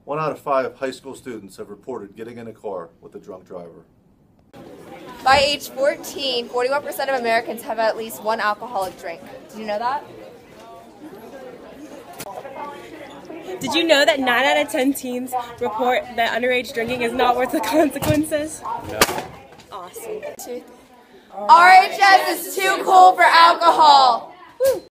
1 out of 5 high school students have reported getting in a car with a drunk driver. By age 14, 41% of Americans have at least one alcoholic drink. Did you know that? Did you know that 9 out of 10 teens report that underage drinking is not worth the consequences? No. Awesome. RHS is too cool for alcohol. Woo.